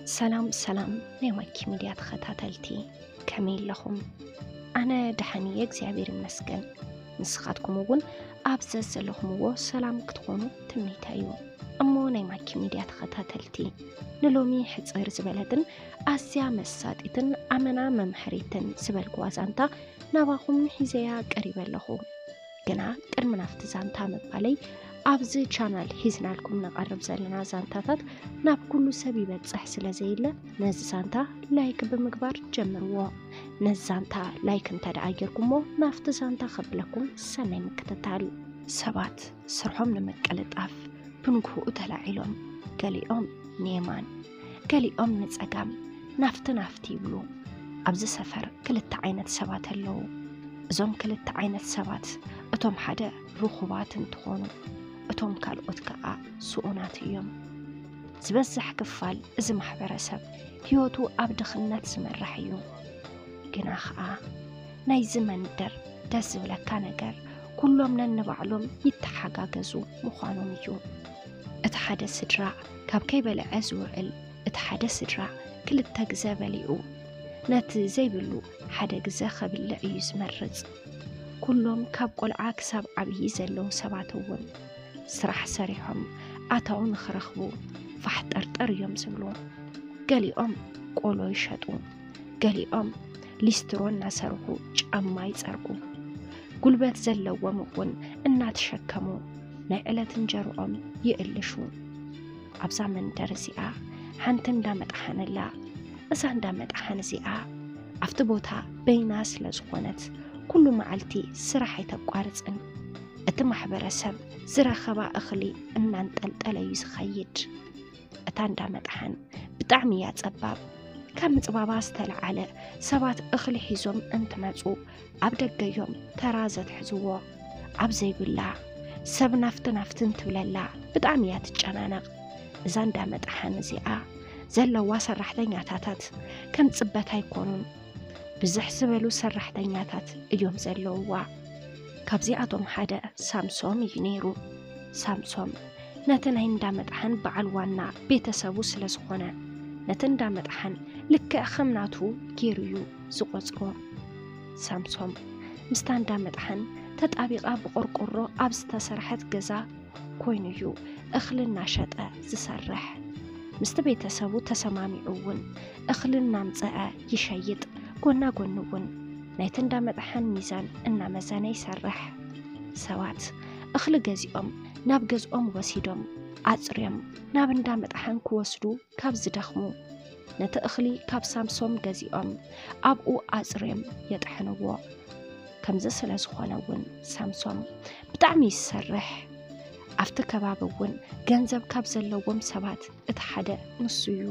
سلام ናይ ማኪ ሚድያ ተኸታተልቲ ከመይ ኣለኹም? ኣነ ደሓኒ እግዚአብሔር ይመስገን። ንስኻትኩም እውን ኣብ ዘለኹምዎ ሰላም ክትኾኑ ትምኒተዩ። እሞ ናይ ማኪ ሚድያ ተኸታተልቲ ንሎሚ ሕፅር ዝበለትን ኣዝያ መሳጢትን ኣመና መምሕሪትን ዝበልግዋ ዛንታ ናባኹም ሒዘያ ቀሪበለኹ። ግና ቅድሚ ናፍቲ ዛንታ ምባለይ ኣብዚ ቻናል ሒዝናልኩም ነቐርብ ዘለና ዛንታታት ናብ ኩሉ ሰብ ይበፅሕ ስለዘይለ ነዚ ዛንታ ላይክ ብምግባር ጀምርዎ። ነዚ ዛንታ ላይክ እንተደኣገርኩሞ ናፍቲ ዛንታ ከብለኩም ሰናይ ምክትታል። ሰባት ስርሖም ንምቅልጣፍ ብንግህኡ ተላዒሎም ገሊኦም ንየማን ገሊኦም ንፀጋም ናፍቲ ይብሉ። ኣብዚ ሰፈር ክልተ ዓይነት ሰባት ኣለዉ። እዞም ክልተ ዓይነት ሰባት እቶም ሓደ ርኹባት እንትኾኑ እቶም ካልኦት ከዓ ስኡናት እዮም። ዝበዝሕ ክፋል እዚ ማሕበረሰብ ህይወቱ ኣብ ድኽነት ዝመራሕ እዩ። ግና ከዓ ናይዚ መንደር ደስ ዝብለካ ነገር ኩሎም ነንባዕሎም ይተሓጋገዙ ምዃኖም እዩ። እቲ ሓደ ስድራ ካብ ከይበልዐ ዝውዕል፣ እቲ ሓደ ስድራ ክልተ ግዜ በሊዑ ነቲ ዘይብሉ ሓደ ግዜ ከብልዕ እዩ ዝመርፅ። ኩሎም ካብ ቆልዓ ክሳብ ዓብዪ ዘለዉ ሰባት እውን ስራሕ ሰሪሖም ኣታው ንኽረኽቡ ፋሕጠርጠር እዮም ዝብሉ። ገሊኦም ቆሎ ይሸጡ፣ ገሊኦም ሊስትሮ እናሰርሑ ጫማ ይፀርጉ። ጉልበት ዘለዎም እውን እናተሸከሙ ናይ ዕለት እንጀርኦም ይእልሹ። ኣብዛ መንደር እዚኣ ሓንቲ እንዳመጣሓነላ። እዛ እንዳመጣሓን እዚኣ ኣብቲ ቦታ በይና ስለ ዝኾነት ኩሉ መዓልቲ ስራሕ ኣይተቋርፅን። እቲ ማሕበረሰብ ዝረኸባ እኽሊ እናንጠልጠለ እዩ ዝኸይድ። እታ እንዳመጣሓን ብጣዕሚ እያ ፀባብ። ካብ ምፅባባ ዝተለዓለ ሰባት እኽሊ ሒዞም እንትመፁ ኣብ ደገዮም ተራ ዘትሕዝዎ ኣብ ዘይብላ ሰብ ናፍትን ትብለላ ብጣዕሚ እያ ትጨናነቕ። እዛ እንዳመጣሓን እዚኣ ዘለዋ ሰራሕተኛታት ከም ፅበት ኣይኮኑን። ብዙሕ ዝበሉ ሰራሕተኛታት እዮም ዘለውዋ። ካብዚኣቶም ሓደ ሳምሶም እዩ ነይሩ። ሳምሶም ነቲ ናይ እንዳመጣሓን በዓል ዋና ቤተሰቡ ስለ ዝኾነ ነቲ እንዳመጣሓን ልክዕ ከምናቱ ገይሩ እዩ ዝቆፅሮ። ሳምሶም ምስታ እንዳመጣሓን ተጣቢቓ ብቆርቆሮ ኣብ ዝተሰርሐት ገዛ ኮይኑ እዩ እኽሊ እናሸጠ ዝሰርሕ። ምስቲ ቤተሰቡ ተሰማሚዑ እውን እኽሊ እናምፅአ ይሸይጥ። ጎና ጎኑ እውን ናይቲ እንዳመጣሓን ሚዛን እናመዘነ ይሰርሕ። ሰባት እኽሊ ገዚኦም ናብ ገዝኦም ወሲዶም ኣፅርዮም ናብ እንዳመጣሓን ክወስዱ ካብ ዝደኽሙ ነቲ እኽሊ ካብ ሳምሶም ገዚኦም ኣብኡ ኣፅርዮም የጥሕንዎ። ከምዚ ስለ ዝኾነ እውን ሳምሶም ብጣዕሚ ይሰርሕ። ኣብቲ ከባቢ እውን ገንዘብ ካብ ዘለዎም ሰባት እቲ ሓደ ንሱ እዩ።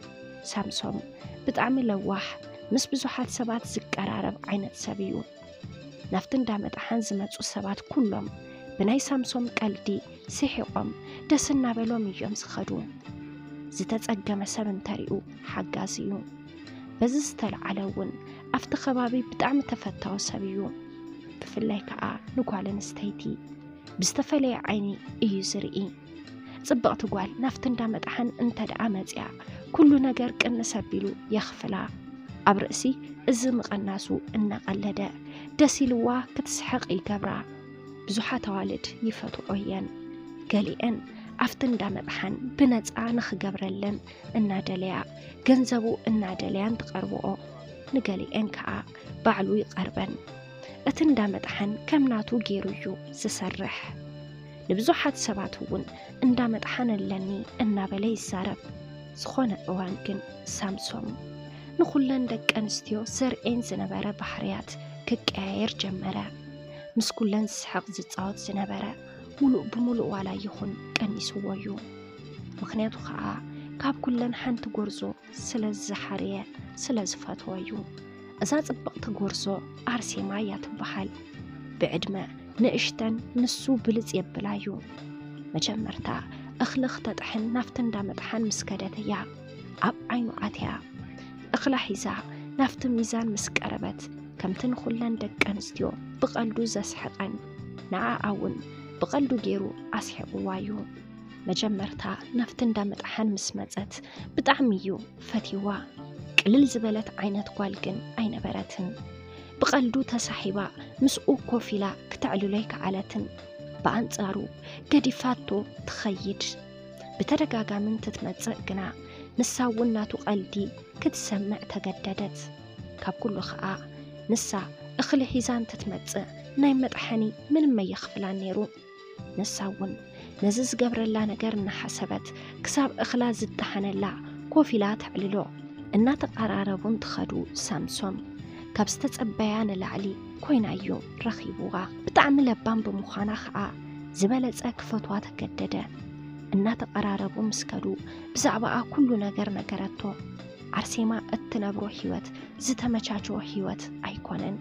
ሳምሶም ብጣዕሚ ለዋሕ ምስ ብዙሓት ሰባት ዝቀራረብ ዓይነት ሰብ እዩ። ናፍቲ እንዳመጣሓን ዝመፁ ሰባት ኩሎም ብናይ ሳምሶም ቀልዲ ስሒቖም ደስ እናበሎም እዮም ዝኸዱ። ዝተፀገመ ሰብ እንተሪኡ ሓጋዝ እዩ። በዚ ዝተለዓለ እውን ኣብቲ ከባቢ ብጣዕሚ ተፈታዊ ሰብ እዩ። ብፍላይ ከዓ ንጓል ኣንስተይቲ ብዝተፈለየ ዓይኒ እዩ ዝርኢ። ፅብቕቲ ጓል ናፍቲ እንዳመጣሓን እንተደኣ መፅያ ኩሉ ነገር ቅንስ ኣቢሉ የኽፍላ። ኣብ ርእሲ እዚ ምቐናሱ እናቐለደ ደስ ኢልዋ ክትስሕቕ ይገብራ። ብዙሓት ኣዋልድ ይፈትዖ እየን። ገሊአን ኣብቲ እንዳመጣሓን ብነፃ ንኽገብረለን እናደለያ ገንዘቡ እናደለያን ትቐርብኦ። ንገሊአን ከዓ ባዕሉ ይቐርበን። እቲ እንዳመጣሓን ከምናቱ ገይሩ እዩ ዝሰርሕ። ንብዙሓት ሰባት እውን እንዳመጣሓን ኣለኒ እናበለ ይዛረብ። ዝኾነ እዋን ግን ሳምሶም ንኹለን ደቂ ኣንስትዮ ዘርኤን ዝነበረ ባህርያት ክቀያየር ጀመረ። ምስ ኩለን ዝስሕቕ ዝፃወት ዝነበረ ሙሉእ ብምሉእ ዋላ ይኹን ቀኒስዎ እዩ። ምክንያቱ ከዓ ካብ ኩለን ሓንቲ ጎርዞ ስለ ዝሓርየ ስለ ዝፈትዎ እዩ። እዛ ፅብቕቲ ጎርዞ ኣርሴማ እያ ትበሃል። ብዕድመ ንእሽተን ንሱ ብልፅ የብላ እዩ። መጀመርታ እኽሊ ክተጥሕን ናፍቲ እንዳመጣሓን ምስ ከደት እያ ኣብ ዓይኑ ኣትያ እኽላ ሒዛ ናፍቲ ሚዛን ምስ ቀረበት ከምቲ ንኹለን ደቂ ኣንስትዮ ብቐልዱ ዘስሕቐን ንዓኣ እውን ብቐልዱ ገይሩ ኣስሒቕዋ እዩ። መጀመርታ ናፍቲ እንዳመጣሓን ምስ መፀት ብጣዕሚ እዩ ፈቲዋ ቅልል ዝበለት ዓይነት ጓል ግን ኣይነበረትን ብቐልዱ ተሳሒባ ምስኡ ኮፍ ኢላ ክትዕልሎ ይከኣለትን በኣንጻሩ ገዲፋቶ ትኸይድ ብተደጋጋምን ትትመጽእ ግና ንሳ እውን ናቱ ቀልዲ ክትሰምዕ ተገደደት ካብ ኩሉ ከዓ ንሳ እኽሊ ሒዛን ትትመጽእ ናይ መጥሓኒ ምንም የኽፍላን ነይሩ ንሳ እውን ነዚ ዝገብረላ ነገር እናሓሰበት ክሳብ እኽላ ዝጠሓነላ ኮፍ ኢላ ትዕልሎ እናተቀራረቡን ትኸዱ ሳምሶም ካብ ዝተጸበያ ንላዕሊ ኮይናዩ ረኺቡዋ ብጣዕሚ ለባም ብምዃና ከዓ ዝበለጸ ክፈትዋ ተገደደ እናተቀራረቡ ምስከዱ ብዛዕባኣ ኩሉ ነገር ነገረቶ ኣርሴማ እትነብሮ ህይወት ዝተመቻቸወ ህይወት ኣይኮነን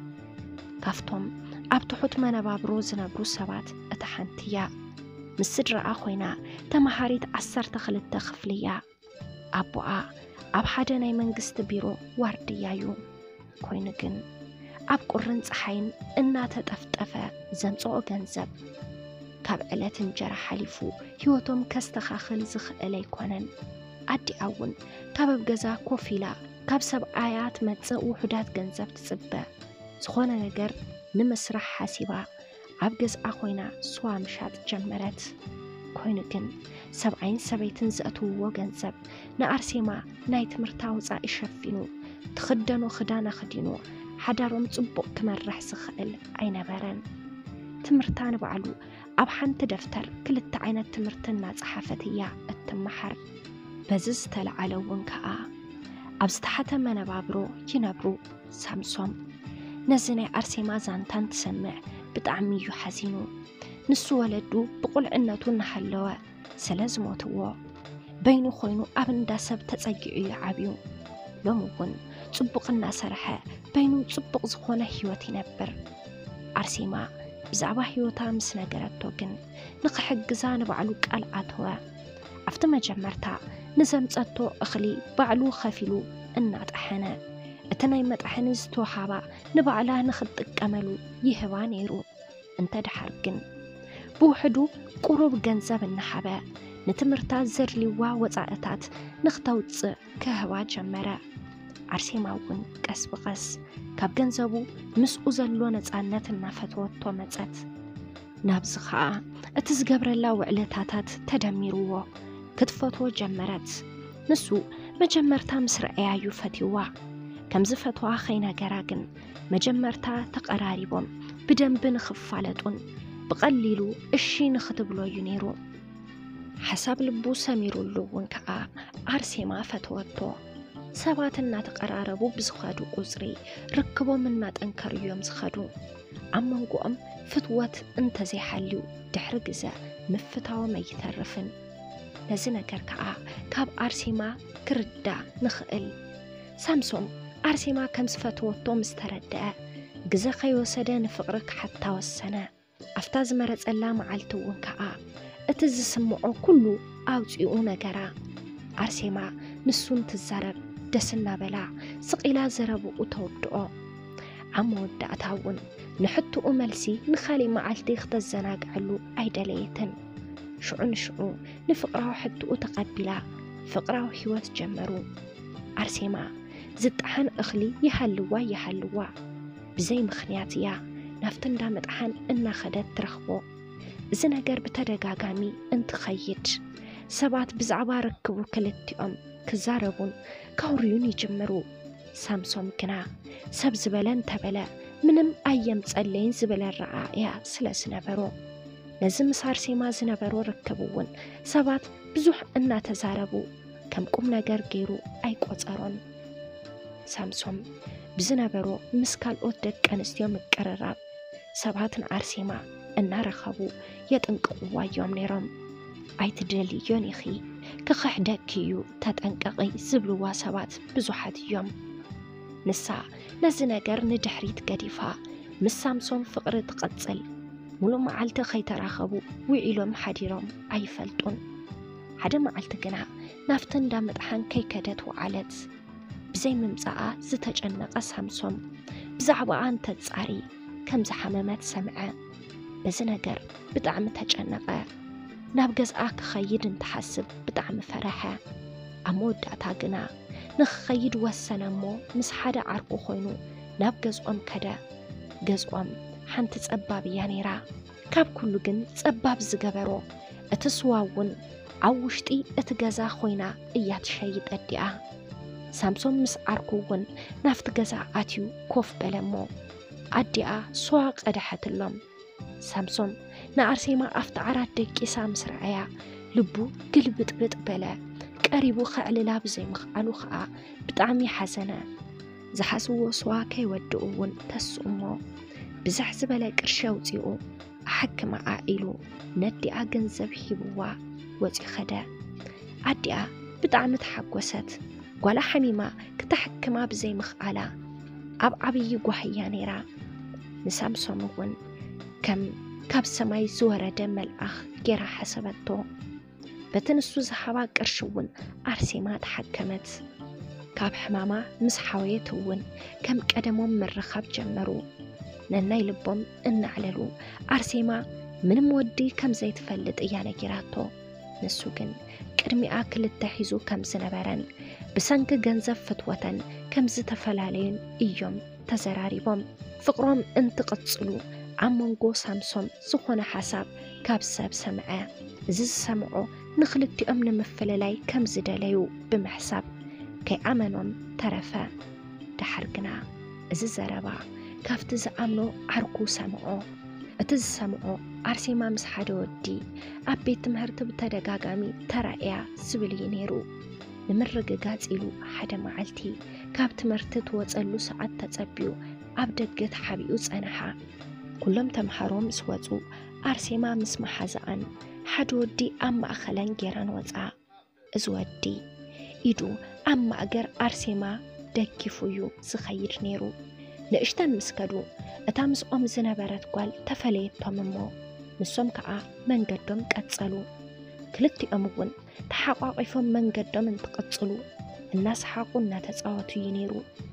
ካፍቶም ኣብ ትሑት መነባብሮ ዝነብሩ ሰባት እታ ሓንቲያ ምስ ስድራኣ ኮይና ተማሃሪት 12 ክፍልያ ኣቦኣ ኣብ ሓደ ናይ መንግስቲ ቢሮ ዋርድያዩ ኮይኑ ግን ኣብ ቁርን ፀሓይን እናተጠፍጠፈ ዘምጽኦ ገንዘብ ካብ ዕለት እንጀራ ሓሊፉ ህይወቶም ከስተኻኽል ዝኽእል ኣይኮነን ኣዲኣ እውን ካብ ኣብ ገዛ ኮፍ ኢላ ካብ ሰብኣያት መጽእ ውሑዳት ገንዘብ ትጽበ ዝኾነ ነገር ንምስራሕ ሓሲባ ኣብ ገዝኣ ኮይና ስዋ ምሻጥ ጀመረት ኮይኑ ግን ሰብኣይን ሰበይትን ዘእትውዎ ገንዘብ ንኣርሴማ ናይ ትምህርታ ወፃኢ ሸፊኑ ትኽደኖ ክዳን ኣኽዲኑ ሓዳሮም ጽቡቕ ክመርሕ ዝኽእል ኣይነበረን ትምህርታ ንባዕሉ ኣብ ሓንቲ ደፍተር ክልተ ዓይነት ትምህርቲ እናፀሓፈት እያ እትመሓር በዚ ዝተለዓለ እውን ከዓ ኣብ ዝተሓተ መነባብሮ ይነብሩ ሳምሶም ነዚ ናይ ኣርሴማ ዛንታን ትሰምዕ ብጣዕሚ እዩ ሓዚኑ ንሱ ወለዱ ብቁልዕነቱ እናሃለወ ስለ ዝሞትዎ በይኑ ኮይኑ ኣብ እንዳሰብ ተጸጊዑ ይዓብዩ ሎም እውን ጽቡቕ እናሰርሐ በይኑ ጽቡቕ ዝኾነ ህይወት ይነብር ኣርሴማ ብዛዕባ ህይወታ ምስ ነገረቶ ግን ንኽሕግዛ ንባዕሉ ቃል ኣተወ ኣብቲ መጀመርታ ንዘምጸቶ እኽሊ ባዕሉ ኸፊሉ እናጠሐነ እቲ ናይ መጥሕኒ ዝተወሃባ ንባዕላ ንኽትጥቀመሉ ይህባ ነይሩ እንተድሓር ግን ብውሕዱ ቁሩብ ገንዘብ እናሓበ ንትምህርታ ዘድልይዋ ወፃእታት ንኽተውፅእ ክህባ ጀመረ ኣርሴማ እውን ቀስ ብቐስ ካብ ገንዘቡ ምስኡ ዘሎ ነፃነት እናፈትወቶ መፀት ናብዚ ከዓ እቲ ዝገብረላ ውዕለታታት ተደሚርዎ ክትፈትዎ ጀመረት ንሱ መጀመርታ ምስ ረአያዩ ፈትዋ ከምዚ ፈትዋ ኸይነገራ ግን መጀመርታ ተቀራሪቦም ብደንብ ንኽፋለጡን ብቐሊሉ እሺ ንኽትብሎዩ ነይሩ ሓሳብ ልቡ ሰሚሩሉ እውን ከዓ ኣርሴማ ፈትወቶ ሰባት እናተቀራረቡ ብዝኸዱ ቁፅሪ ርክቦም እናጠንከሩ እዮም ዝኸዱ ኣብ መንጎኦም ፍትወት እንተዘይሓልዩ ድሕሪ ግዜ ምፍታዎም ኣይተርፍን ነዚ ነገር ከዓ ካብ ኣርሴማ ክርዳ ንኽእል ሳምሶም ኣርሴማ ከም ዝፈትወቶ ምስ ተረድአ ግዜ ኸይወሰደ ንፍቕሪ ክሓታ ወሰነ ኣፍታ ዝመረፀላ መዓልቲ እውን ከዓ እቲ ዝስምዖ ኩሉ ኣውፂኡ ነገራ ኣርሴማ ንሱን ትዛረብ ደስና በላ ስቂላ ዘረብኡ ተወድኦ ኣብ መወዳእታ እውን ንሕትኡ መልሲ ንኻሊእ መዓልቲ ክተዘናግዕሉ ኣይደለየትን ሽዑ ንሽዑ ንፍቕራዊ ሕትኡ ተቐቢላ ፍቕራዊ ህይወት ጀመሩ ኣርሴማ ዝጠሓን እኽሊ ይሃልዋ ብዘይ ምኽንያት እያ ናፍቲ እንዳመጥሓን እናኸደት ትረኽቦ እዚ ነገር ብተደጋጋሚ እንትኸይድ ሰባት ብዛዕባ ርክቡ ክልቲኦም ክዛረቡን ካውርዩን ይጅምሩ ሳምሶም ግና ሰብ ዝበለ እንተበለ ምንም ኣየምፀለይን ዝበለ ረኣያ ስለ ዝነበሮ ነዚ ምስ ኣርሴማ ዝነበሮ ርክብ እውን ሰባት ብዙሕ እናተዛረቡ ከም ቁም ነገር ገይሩ ኣይቆፀሮን ሳምሶም ብዝነበሮ ምስ ካልኦት ደቂ ኣንስትዮ ምቅርራብ ሰባትን ኣርሴማ እናረኸቡ የጥንቅቕዋ እዮም ነይሮም ኣይትደልዮን ኢኺ ክኽሕደኪ እዩ ተጠንቀቒ ዝብልዋ ሰባት ብዙሓት እዮም ንሳ ነዚ ነገር ንድሕሪት ገዲፋ ምስ ሳምሶም ፍቕሪ ትቐጽል ሙሉእ መዓልቲ ኸይተራኸቡ ውዒሎም ሓዲሮም ኣይፈልጡን ሓደ መዓልቲ ግና ናፍቲ እንዳመጥሓን ከይከደት ወዓለት ብዘይ ምምፃኣ ዝተጨነቐ ሳምሶም ብዛዕባኣ እንተጻሪ ከም ዝሓመመት ሰምዐ በዚ ነገር ብጣዕሚ ተጨነቐ ናብ ገዝኣ ክኸይድ እንትሓስብ ብጣዕሚ ፈረሐ ኣብ መወዳእታ ግና ንኽኸይድ ወሰነ እሞ ምስ ሓደ ዓርኩ ኮይኑ ናብ ገዝኦም ከደ ገዝኦም ሓንቲ ጸባብ እያ ነይራ ካብ ኩሉ ግን ጸባብ ዝገበሮ እቲ ስዋ እውን ኣብ ውሽጢ እቲ ገዛ ኮይና እያ ትሸይጥ ኣዲኣ ሳምሶን ምስ ዓርኩ እውን ናፍቲ ገዛ ኣትዩ ኮፍ በለ እሞ ኣዲኣ ስዋ ቀድሐትሎም ሳምሶን ንኣርሴማ ኣፍቲ ዓራት ደቂሳ ምስ ረኣያ ልቡ ግልብጥብጥ በለ ቀሪቡ ክዕልላ ብዘይምኽኣሉ ከዓ ብጣዕሚ ሓዘነ ዝሓስዎ ስዋ ከይወድኡ እውን ተስኡ እሞ ብዝሕ ዝበለ ቅርሺ ኣውፂኡ ኣሓክምኣ ኢሉ ነዲኣ ገንዘብ ሂብዋ ወፂኡ ኸደ ኣዲኣ ብጣዕሚ ተሓጐሰት ጓላ ሓሚማ ክተሕክማ ብዘይምኽኣላ ኣብ ዓብዪ ጓህያ ነይራ ንሳምሶን እውን ከም ካብ ሰማይ ዝወረደ መልኣኽ ጌራ ሓሰበቶ በቲ ንሱ ዝሃባ ቅርሺ እውን ኣርሴማ ተሓከመት ካብ ሕማማ ምስ ሓወየት እውን ከም ቀደሞም ምርኻብ ጀመሩ ነናይ ልቦም እናዕለሉ ኣርሴማ ምንም ወዲ ከም ዘይትፈልጥ እያ ነጊራቶ ንሱ ግን ቅድሚኣ ክልተ ሒዙ ከም ዝነበረን ብሰንኪ ገንዘብ ፍትወተን ከም ዝተፈላለዩን እዮም ተዘራሪቦም ፍቅሮም እንትቕጽሉ ኣብ መንጎ ሳምሶን ዝኾነ ሓሳብ ካብ ሰብ ሰምዐ እዚ ዝሰምዖ ንኽልቲኦም ንምፍልላይ ከም ዝደለዩ ብምሕሳብ ከይኣመኖም ተረፈ ድሓር ግና እዚ ዘረባ ካብቲ ዝኣምኖ ዓርኩ ሰምዖ እቲ ዝሰምዖ ኣርሴማ ምስ ሓደ ወዲ ኣብ ቤት ትምህርቲ ብተደጋጋሚ ተራእያ ዝብል እዩ ነይሩ ንምርግጋጽ ኢሉ ሓደ መዓልቲ ካብ ትምህርቲ ትወፀሉ ሰዓት ተጸቢዩ ኣብ ደገ ተሓቢኡ ጸንሓ ኩሎም ተምሃሮ ምስ ወፁ ኣርሴማ ምስ መሓዝኣን ሓደ ወዲ ኣብ ማእኸለን ጌራን ወፃ እዚ ወዲ ኢዱ ኣብ ማእገር ኣርሴማ ደጊፉ እዩ ዝኸይድ ነይሩ ንእሽተን ምስከዱ እታ ምስኦም ዝነበረት ጓል ተፈለየቶም እሞ ንሶም ከዓ መንገዶም ቀጸሉ ክልቲኦም እውን ተሓቋቂፎም መንገዶም እንትቕጽሉ እናሰሓቁ እናተጻወቱ እዩ ነይሩ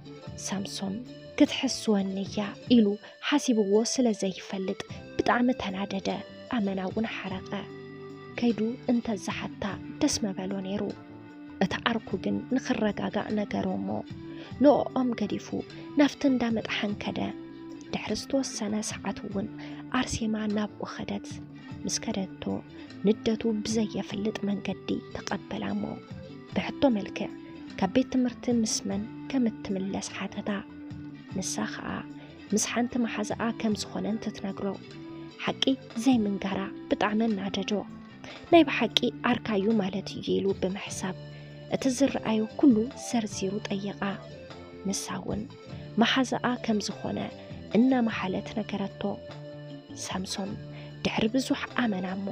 ሳምሶን ክትሕስወኒ እያ ኢሉ ሓሲብዎ ስለ ዘይፈልጥ ብጣዕሚ ተናደደ ኣመና እውን ሓረቐ ከይዱ እንተዛሓታ ደስ መበሎ ነይሩ እታ ዓርኩ ግን ንኽረጋጋእ ነገሮ እሞ ንኦም ገዲፉ ናፍቲ እንዳመጥሓን ከደ ድሕሪ ዝተወሰነ ሰዓት እውን ኣርሴማ ናብኡ ኸደት ምስ ከደቶ ንደቱ ብዘየፍልጥ መንገዲ ተቐበላ እሞ ብሕቶ መልክዕ ካብ ቤት ትምህርቲ ምስመን ከም እትምለስ ሓተታ ንሳ ከዓ ምስ ሓንቲ መሓዝኣ ከም ዝኾነን ትትነግሮ ሓቂ ዘይምንጋራ ብጣዕሚ እናደዶ ናይ ብሓቂ ኣርካዩ ማለት እዩ ኢሉ ብምሕሳብ እቲ ዝረኣዩ ኩሉ ዘርዚሩ ጠየቓ ንሳ እውን መሓዝኣ ከም ዝኾነ እናመሓለት ነገረቶ ሳምሶን ድሕሪ ብዙሕ ኣመና እሞ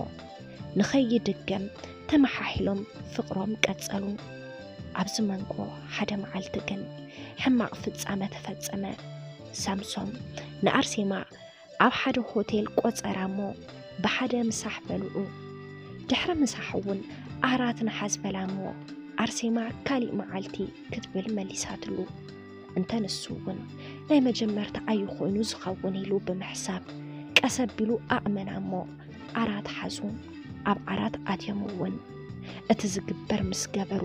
ንኸይድገም ተመሓሒሎም ፍቅሮም ቀጸሉ ኣብዚ መንጎ ሓደ መዓልቲ ግን ሕማቕ ፍጻመ ተፈጸመ ሳምሶን ንኣርሴማ ኣብ ሓደ ሆቴል ቆጸራ እሞ ብሓደ ምሳሕ በልዑ ድሕሪ ምሳሕ እውን ኣራት ንሓዝ በላ እሞ ኣርሴማ ካሊእ መዓልቲ ክትብል መሊሳትሉ እንተ ንሱ እውን ናይ መጀመርታ ኣይኮይኑ ዝኸውን ኢሉ ብምሕሳብ ቀሰቢሉ ኣእመና እሞ ኣራት ሓዙ ኣብ ዓራት ኣትዮም እውን እቲ ዝግበር ምስ ገበሩ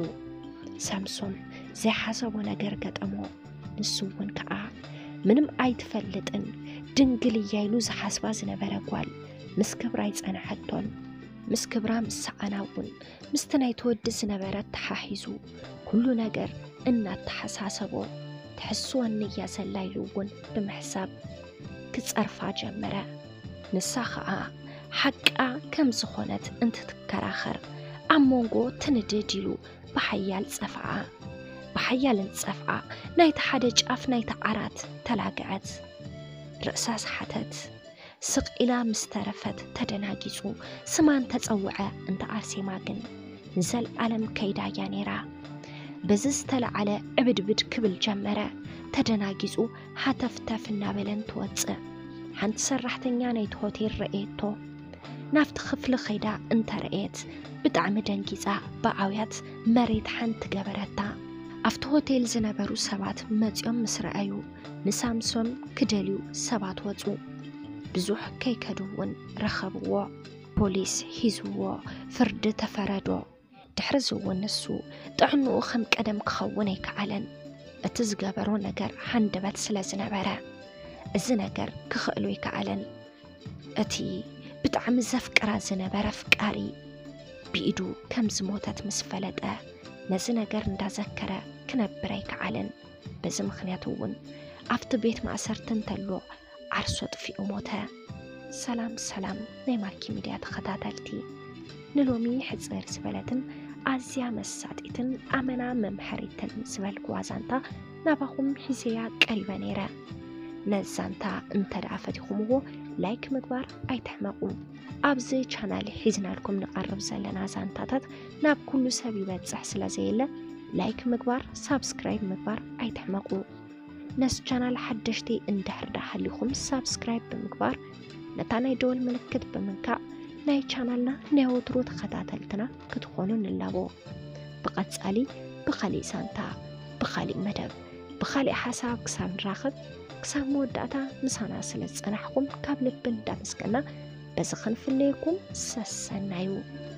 ሳምሶን ዘይሓሰቦ ነገር ገጠሞ ንሱ እውን ከዓ ምንም ኣይትፈልጥን ድንግል እያ ኢሉ ዝሓስባ ዝነበረ ጓል ምስ ክብራ ይጸንሐቶን ምስ ክብራ ምስ ሰኣና እውን ምስቲ ናይ ተወዲ ዝነበረት ተሓሒዙ ኩሉ ነገር እናተሓሳሰቦ ትሕስወኒ እያ ዘላ ኢሉ እውን ብምሕሳብ ክጸርፋ ጀመረ ንሳ ከዓ ሓቃ ከም ዝኾነት እንትትከራኸር ኣብ መንጎ ትንድድ ኢሉ ብሓያል ጸፍዓ ብሓያል እንጸፍዓ ናይቲ ሓደ ጫፍ ናይቲ ዓራት ተላግዐት ርእሳ ሰሓተት ስቕኢላ ምስ ተረፈት ተደናጊጹ ስማን ተጸውዐ እንተ ኣርሴማ ግን ንዘለዓለም ከይዳ እያ ነይራ በዚ ዝተለዓለ ዕብድብድ ክብል ጀመረ ተደናጊጹ ሓተፍተፍ እናበለን ትወፅእ ሓንቲ ሰራሕተኛ ናይቲ ሆቴል ረእየቶ ናፍቲ ክፍሊ ኸይዳ እንተረእየት ብጣዕሚ ደንጊጻ ብኣውያት መሬት ሓንቲ ገበረታ ኣብቲ ሆቴል ዝነበሩ ሰባት መጺኦም ምስ ረኣዩ ንሳምሶን ክደልዩ ሰባት ወፁ ብዙሕ ከይከዱ እውን ረኸብዎ ፖሊስ ሒዝዎ ፍርዲ ተፈረዶ ድሕሪ ዝውንሱ ጥዕንኡ ከም ቀደም ክኸውን ኣይከኣለን እቲ ዝገበሮ ነገር ሃንደበት ስለ ዝነበረ እዚ ነገር ክኽእሉ ይከኣለን እቲ ብጣዕሚ ዘፍቅራ ዝነበረ ፍቃሪ ብኢዱ ከም ዝሞተት ምስ ፈለጠ ነዚ ነገር እንዳዘከረ ክነብር ኣይከኣለን በዚ ምክንያት እውን ኣብቲ ቤት ማእሰርቲ እንተሎ ዓርሶ ጥፊኡ ሞተ ሰላም ናይ ማኪ ሚድያ ተኸታተልቲ ንሎሚ ሕፅር ዝበለትን ኣዝያ መሳጢትን ኣመና መምሐሪትን ዝበልክዋ ዛንታ ናባኹም ሒዘያ ቀሪበ ነይረ ነዛንታ እንተደኣ ፈቲኹምዎ ላይክ ምግባር ኣይትሕመቁ ኣብዚ ቻናል ሒዝናልኩም ንቐርብ ዘለና ዛንታታት ናብ ኩሉ ሰብ ይበፅሕ ስለ ዘየለ ላይክ ምግባር ሳብስክራይብ ምግባር ኣይትሕመቁ ነስ ቻናል ሓደሽቲ እንድሕር ዳሃሊኹም ሳብስክራይብ ብምግባር ነታ ናይ ደወል ምልክት ብምንካእ ናይ ቻናልና ናይ ወትሮ ተኸታተልትና ክትኾኑ ንላቦ ብቐጻሊ ብኻሊእ ሳንታ ብኻሊእ መደብ ብኻሊእ ሓሳብ ክሳብ ንራኸብ ክሳብ መወዳእታ ምሳና ስለ ዝጸናሕኩም ካብ ልቢ እንዳመስገና በዚ ክንፍለየኩም ሰሰናዩ